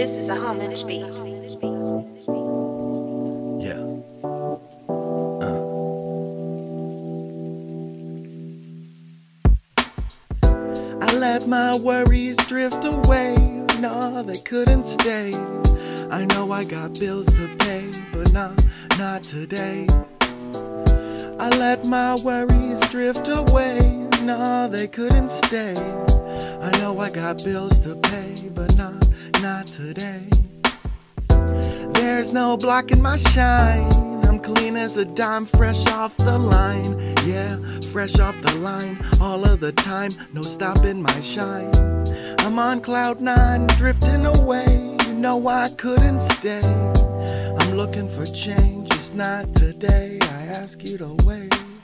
This is a homage beat. Yeah. I let my worries drift away. No, they couldn't stay. I know I got bills to pay, but not today. I let my worries drift away. No, they couldn't stay. I know I got bills to pay, but not today. There's no blocking my shine. I'm clean as a dime, fresh off the line. Yeah, fresh off the line, all of the time, no stopping my shine. I'm on cloud nine, drifting away. You know I couldn't stay. I'm looking for change, it's not today. I ask you to wait.